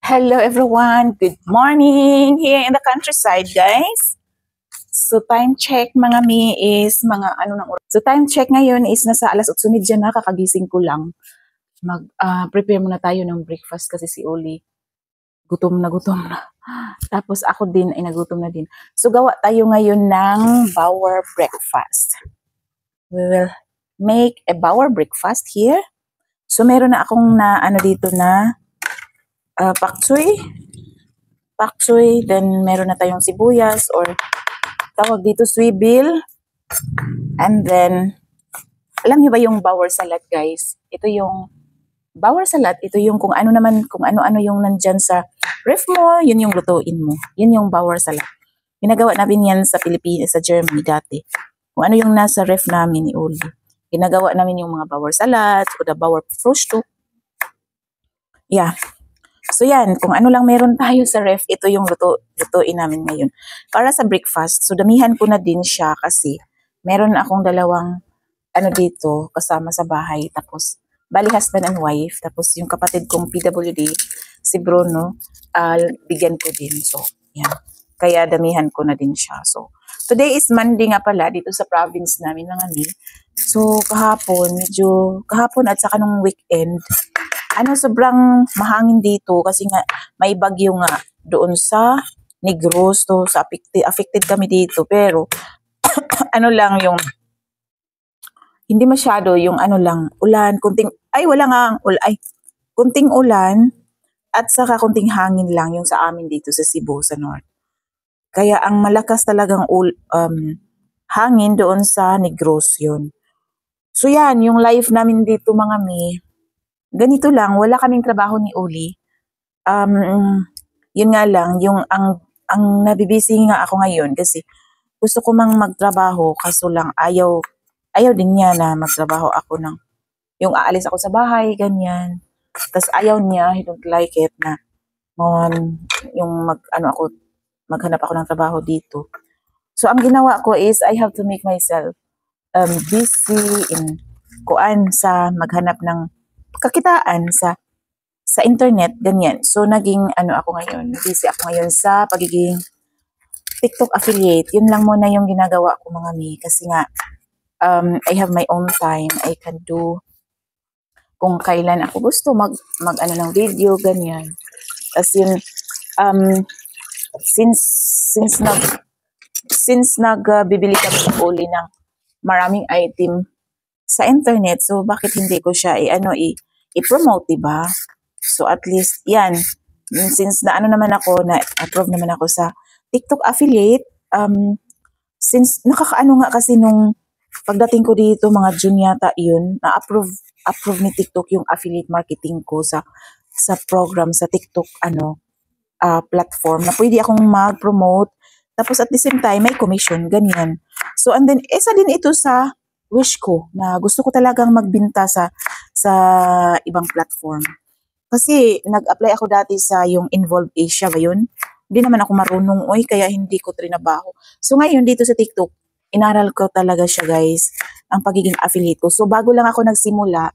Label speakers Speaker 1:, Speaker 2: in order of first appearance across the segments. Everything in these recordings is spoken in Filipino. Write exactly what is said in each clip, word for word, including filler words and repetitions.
Speaker 1: Hello everyone, good morning here in the countryside guys. So time check mga mi is mga ano ng oras. So time check ngayon is nasa alas otso trenta na, kakagising ko lang. Mag uh, prepare muna tayo ng breakfast kasi si Oli gutom na gutom na. Tapos ako din ay nagutom na din. So gawa tayo ngayon ng Bauer breakfast. We will make a Bauer breakfast here. So meron na akong na ano dito na uh, pak choy. Pak choy, then meron na tayong sibuyas or tawag dito swibil. And then alam niyo ba yung Bauer salad guys? Ito yung Bauer salad, ito yung kung ano naman, kung ano-ano yung nandyan sa ref mo, yun yung lutuin mo. Yun yung Bauer salad. Ginagawa namin yan sa Pilipinas, sa Germany dati. Kung ano yung nasa ref namin ni Oli. Ginagawa namin yung mga Bauer salad o the Bauer Frühstück. Yeah. So yan, kung ano lang meron tayo sa ref, ito yung luto, lutuin namin ngayon. Para sa breakfast, so damihan ko na din siya kasi meron akong dalawang ano dito kasama sa bahay. Tapos bali husband and wife, tapos yung kapatid kong P W D, si Bruno, uh, bigyan ko din. So, yan. Kaya damihan ko na din siya. So, today is Monday nga pala dito sa province namin mga mi. So, kahapon, medyo, kahapon at saka nung weekend, ano, sobrang mahangin dito kasi nga may bagyo nga doon sa Negros. So, sa affected, affected kami dito. Pero, ano lang yung, hindi masyado yung ano lang, ulan, kunting, ay wala nga, ul, ay, kunting ulan, at saka kunting hangin lang yung sa amin dito sa Cebu, sa North. Kaya ang malakas talagang ul, um, hangin doon sa Negros yun. So yan, yung life namin dito mga mi, ganito lang, wala kaming trabaho ni Oli. Um, yun nga lang, yung ang, ang nabibisi nga ako ngayon kasi gusto ko mang magtrabaho kaso lang ayaw, ayaw din niya na magtrabaho ako ng, yung aalis ako sa bahay, ganyan. Tapos ayaw niya, he don't like it na, um, yung mag, ano ako, maghanap ako ng trabaho dito. So, ang ginawa ko is, I have to make myself um, busy in, kuan, sa maghanap ng kakitaan sa, sa internet, ganyan. So, naging, ano ako ngayon, busy ako ngayon sa pagiging TikTok affiliate. Yun lang muna yung ginagawa ko mga mi, kasi nga, Um, I have my own time. I can do kung kailan ako gusto mag, mag ano ng video, ganyan. As in, um, since, since nag, since nag uh, bibili kami ng Oli ng maraming item sa internet, so bakit hindi ko siya i, ano, i, i-promote, diba? So at least, yan. Since na ano naman ako, na approve naman ako sa TikTok affiliate, um, since nakakaano nga kasi nung pagdating ko dito, mga June yata yun, na-approve approve ni TikTok yung affiliate marketing ko sa sa program sa TikTok ano uh, platform na pwede akong mag-promote. Tapos at the same time, may commission, ganyan. So and then, isa din ito sa wish ko na gusto ko talagang magbinta sa sa ibang platform. Kasi nag-apply ako dati sa yung Involve Asia ba yun? Hindi naman ako marunong, oy, kaya hindi ko trinabaho. So ngayon dito sa TikTok, inaral ko talaga siya guys, ang pagiging affiliate ko. So bago lang ako nagsimula,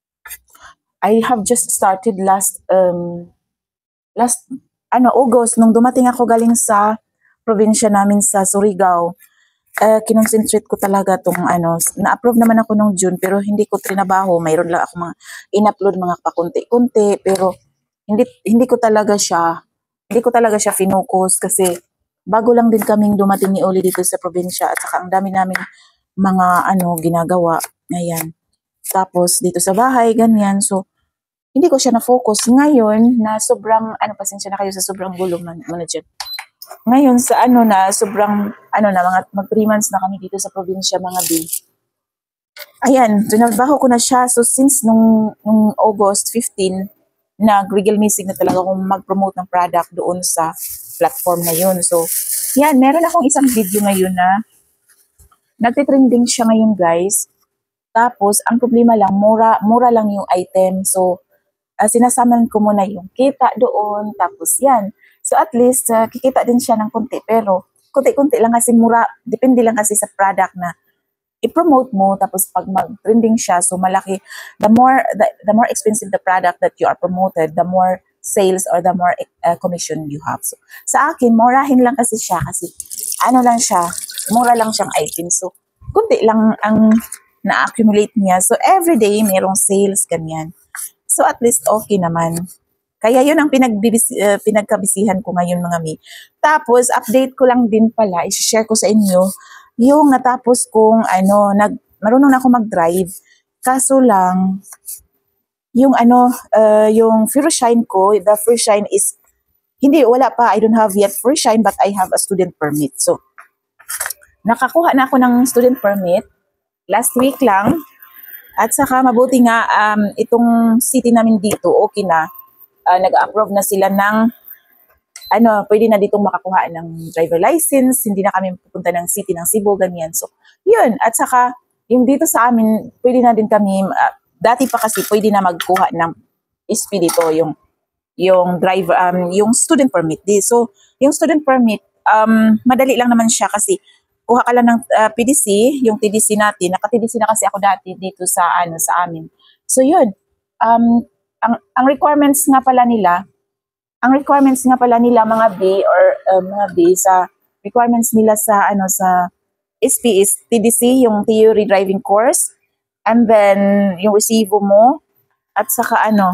Speaker 1: I have just started last, um, last, ano, August, nung dumating ako galing sa probinsya namin sa Surigao, uh, kinonsentrate ko talaga tong ano, na-approve naman ako nung June, pero hindi ko trinabaho, mayroon lang ako mga, in-upload mga pakunti-kunti, pero hindi, hindi ko talaga siya, hindi ko talaga siya finocus kasi, bago lang din kaming dumating ni Oli dito sa probinsya at saka ang dami naming mga ano ginagawa. Ayan. Tapos dito sa bahay, ganyan. So, hindi ko siya na-focus. Ngayon, na sobrang, ano, pasensya na kayo sa sobrang gulo man, man dyan. Ngayon, sa ano na, sobrang, ano na, mga mag three months na kami dito sa probinsya, mga B. Ayan, tinabaho ko na siya. So, since nung, nung August fifteenth, nag-regal missing na talaga kung mag-promote ng product doon sa platform na yun. So, yan, meron akong isang video ngayon na nagtitrending siya ngayon guys. Tapos, ang problema lang, mura, mura lang yung item. So, uh, sinasaman ko muna yung kita doon. Tapos, yan. So, at least, uh, kikita din siya ng konti. Pero, konti-konti lang kasi mura. Depende lang kasi sa product na i-promote mo. Tapos, pag mag-trending siya, so malaki. The more, the, the more expensive the product that you are promoted, the more sales or the more uh, commission you have. So, sa akin, murahin lang kasi siya kasi ano lang siya, mura lang siyang item. So, kunti lang ang na-accumulate niya. So, everyday, mayroong sales, ganyan. So, at least okay naman. Kaya yun ang pinagbibis, uh, pinagkabisihan ko ngayon mga mi. Tapos, update ko lang din pala, i-share ko sa inyo, yung natapos kong, ano, nag, marunong na ako mag-drive. Kaso lang, yung ano, uh, yung first shine ko, the first shine is, hindi, wala pa, I don't have yet first shine, but I have a student permit. So, nakakuha na ako ng student permit, last week lang, at saka mabuti nga, um, itong city namin dito, okay na, uh, nag-approve na sila ng, ano, pwede na ditong makakuha ng driver license, hindi na kami pupunta ng city ng Cebu, ganyan. So, yun, at saka, yung dito sa amin, pwede na din kami, uh, dati pa kasi pwede na magkuha ng S P dito, yung yung driver, um, yung student permit. So, yung student permit, um, madali lang naman siya kasi kuha ka lang ng uh, P D C, yung T D C natin. Naka-T D C na kasi ako dati dito sa ano sa amin. So, yun. Um, ang ang requirements nga pala nila, ang requirements nga pala nila mga B or uh, mga B sa requirements nila sa ano sa S P is T D C, yung theory driving course, and then yung resibo mo, at saka ano,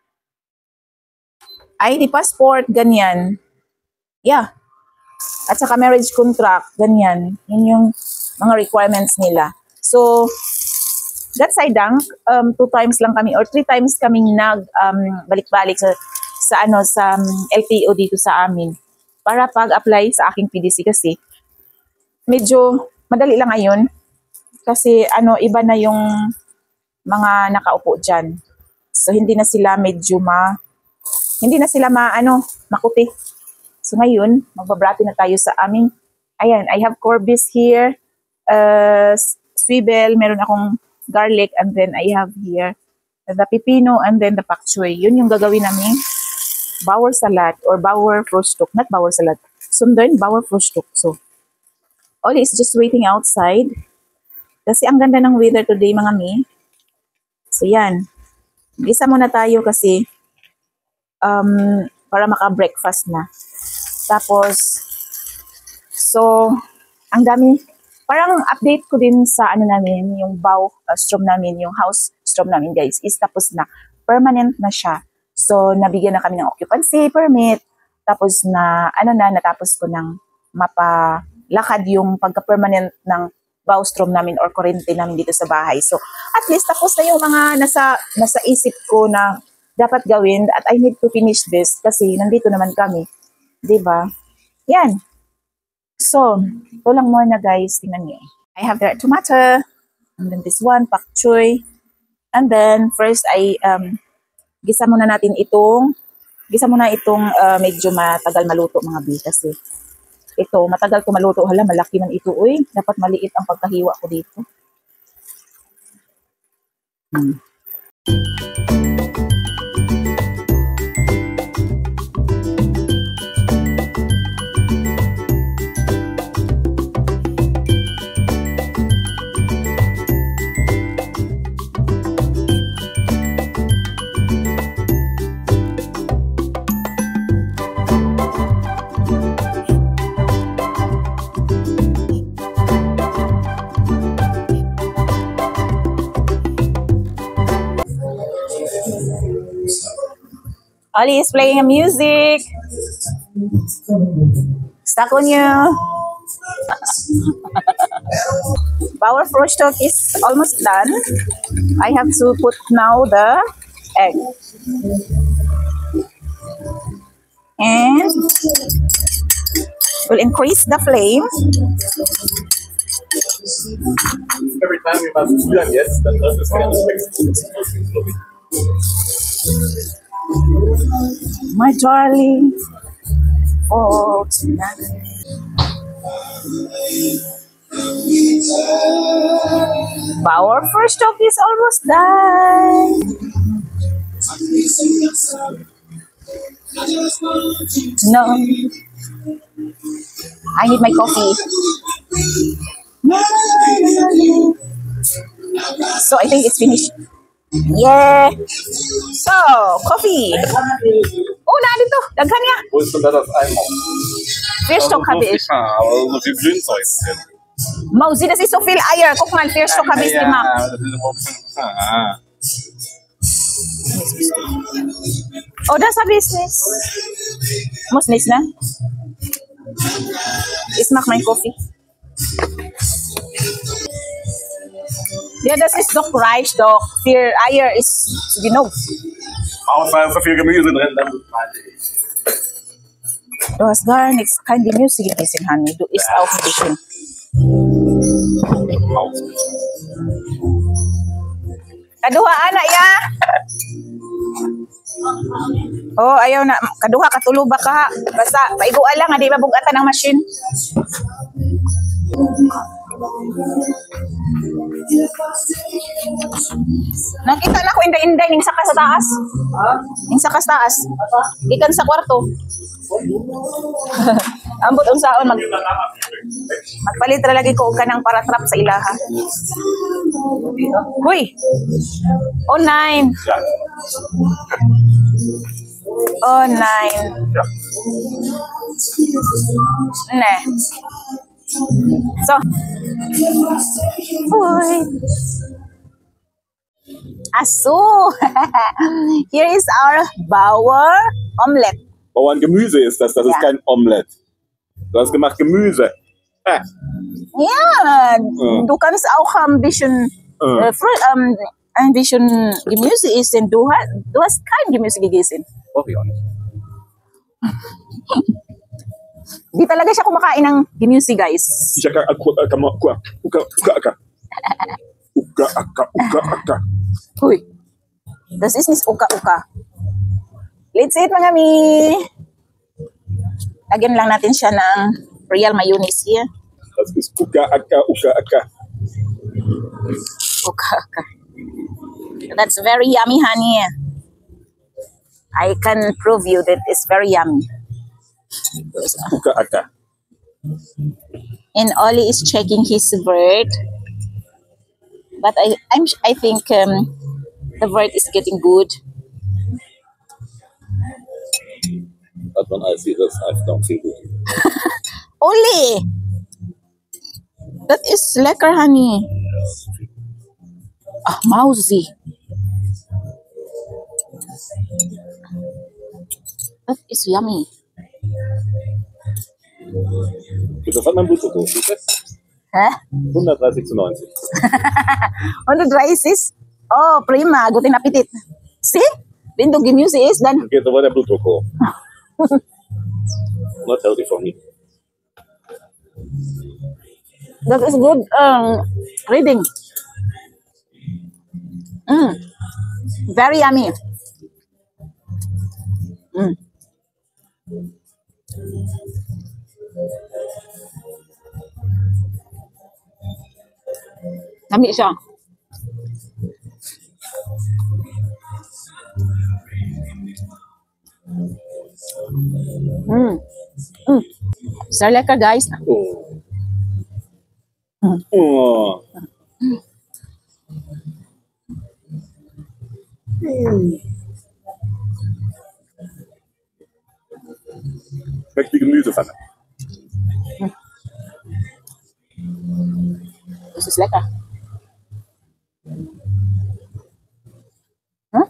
Speaker 1: I D passport, ganyan. Yeah. At saka marriage contract, ganyan. Yun yung mga requirements nila. So, that's I dunk, um, two times lang kami or three times kaming nag um, balik-balik sa sa ano sa um, L T O dito sa amin para pag-apply sa aking P D C kasi medyo madali lang ngayon kasi ano iba na yung mga nakaupo diyan. So hindi na sila medyo ma hindi na sila ma ano makuti. So ngayon, magbabrati na tayo sa aming ayan, I have Corbis here, uh, swivel, meron akong garlic, and then I have here the pipino and then the pak choy. Yun yung gagawin namin Bauer salad or Bauer frostok, not Bauer salad. Sundan, Bauer frostok. So, Oli is just waiting outside. Kasi ang ganda ng weather today, mga mi. So, yan. Gisa muna tayo kasi um, para maka-breakfast na. Tapos, so, ang dami. Parang update ko din sa ano namin, yung bow uh, strom namin, yung house strom namin, guys, is tapos na. Permanent na siya. So, nabigyan na kami ng occupancy permit. Tapos na, ano na, natapos ko ng mapalakad yung pagka-permanent ng bow strom namin or kurente namin dito sa bahay. So, at least tapos na yung mga nasa, nasa isip ko na dapat gawin at I need to finish this kasi nandito naman kami. Diba? Yan. So, ito lang muna guys. Tingnan niyo. I have the tomato. And then this one, pak choy. And then, first I, um, gisa muna natin itong, gisa muna itong uh, medyo matagal maluto mga bi. Kasi ito, matagal to maluto. Hala, malaki man ito. Uy, dapat maliit ang pagkahiwa ko dito. Hmm. Ali is playing a music. Stuck on you. Bauer frostok is almost done. I have to put now the egg. And we'll increase the flame.
Speaker 2: Every time you're about to do that, yes, that does this kind of slowly.
Speaker 1: My darling, oh tonight. Our first talk is almost done. No, I need my coffee. So I think it's finished. Yeah. So, coffee. Oh, na dito. Daghan niya.
Speaker 2: Wo ist denn da das Eimer?
Speaker 1: First to kabis.
Speaker 2: Ja, aber so viel Grünzeug drin.
Speaker 1: Mausi, das ist so viel Eier. Guck mal, first to kabis
Speaker 2: Ja,
Speaker 1: lima.
Speaker 2: das ist überhaupt ah.
Speaker 1: Oh, das ist business. Muss nicht, ne? Ich mach mein Coffee. Ja, das ist doch Reis, doch. Vier Eier ist genug.
Speaker 2: Außer so viel Gemüse drin, dann meinte ich.
Speaker 1: Du hast gar nichts, kein Gemüse gegessen, Honey. Du isst auch ein bisschen. Kaduha, anak, ya? Oh, ayaw na. Kaduha, katulo ba ka? Basta, paiguan lang, di ba bugatan ng machine? Nakita na ko inday-inday ning saka sa taas. Ning saka sa taas. Ikan sa kwarto. Ambot unsaon mag magpalit ra lagi ko og kanang para trap sa ilaha. Huy. Oh nine. Oh nine. Ne. So. Huy. Aso. Here is our Bauer omelette.
Speaker 2: Bauern Gemüse ist das, das ist
Speaker 1: Ja.
Speaker 2: kein Omelette. Du hast gemacht Gemüse. Ah.
Speaker 1: Ja,
Speaker 2: Mhm.
Speaker 1: du kannst auch ein bisschen,
Speaker 2: Mhm.
Speaker 1: äh, früh, ähm, ein bisschen Gemüse essen. Du, hast, du hast kein Gemüse gegessen.
Speaker 2: Brauch ich auch nicht.
Speaker 1: Di talaga siya kumakain ng Gemüse, guys.
Speaker 2: Ich aka aka aka aka uka uka aka uka aka uka aka.
Speaker 1: Huy. Das ist nicht uka-uka. Let's eat, mga mi. Lagyan lang natin siya ng real mayonnaise here.
Speaker 2: Das ist uka aka uka aka.
Speaker 1: Uka-uka. That's very yummy, honey. I can prove you that it's very yummy.
Speaker 2: Uka aka.
Speaker 1: And Ollie is checking his bird. But I I'm I think um, the bird is getting good.
Speaker 2: Was man alles sieht, das ist einfach viel gut.
Speaker 1: Ollie! That is lekker, honey. Ah, mousy. That is yummy.
Speaker 2: Das hat mein Blutdruck hoch. Siehst du?
Speaker 1: Huh?
Speaker 2: hundertdreißig zu neunzig.
Speaker 1: On the dry is, oh, prima, guten appetit. See? Wenn du Gemüse isst, dann
Speaker 2: Geht aber der Blutdruck hoch. Not healthy for me.
Speaker 1: that is good um, reading. Mm. Very yummy. Mm. Yummy siya. Mm. Mm. So lekker, guys.
Speaker 2: Oh. Oh. Schmeckt wie Gemüsepfanne.
Speaker 1: This is lekker. Huh?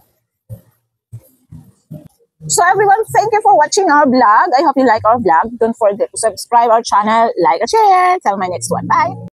Speaker 1: So everyone, thank you for watching our vlog. I hope you like our vlog. Don't forget to subscribe our channel, like and share. Till my next one. Bye.